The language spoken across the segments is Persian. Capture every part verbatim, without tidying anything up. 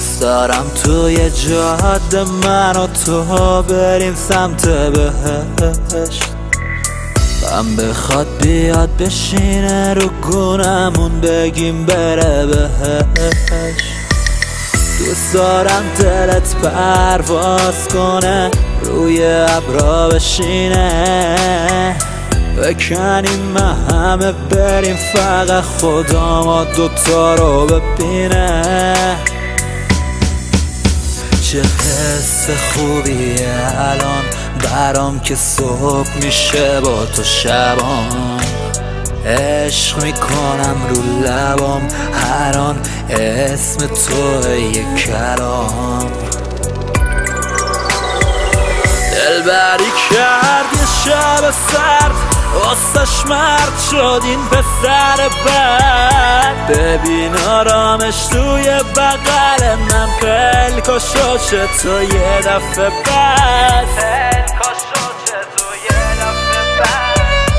دوست دارم توی جاده من و تو بریم سمت بهشت، غم بخواد بیاد بشینه رو گونمون بگیم بره بهشت. دوست دارم دلت پرواز کنه روی ابرا بشینه، بکنیم همه بریم فقط خدا ما دوتا رو ببینه. چه حس خوبیه الان برام که صبح میشه با تو شبام، عشق میکنم رو لبام هر آن اسم تو یک کلام. دلبری کرد یه شب سرد واسش مرد شد این پسر بد، ببین آرامش توی بغل من پلکا شد چه تو یه دفعه بد، پلکا شد چه تو یه دفعه بد.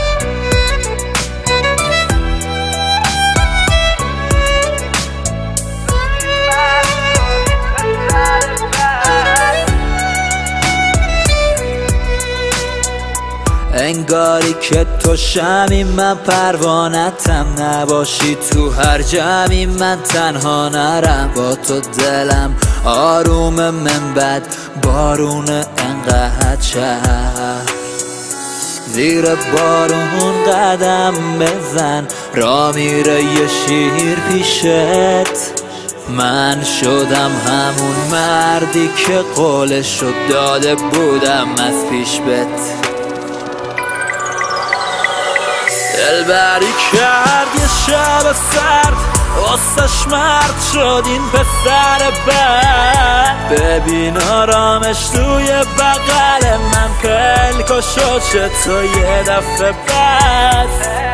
انگاری که تو شمی من پروانتم، نباشی تو هر جمعی من تنها نرم. با تو دلم آروم من بد بارون انقدر شد، زیر بارون قدم بزن را میره یه شیر پیشت. من شدم همون مردی که قولشو داده بودم از پیش بت. دلبری کرد یه شب سرد واسش مرد شد این پسر بد، ببین آرامش توی بغل من پلکا شد چه تو یه دفعه بد.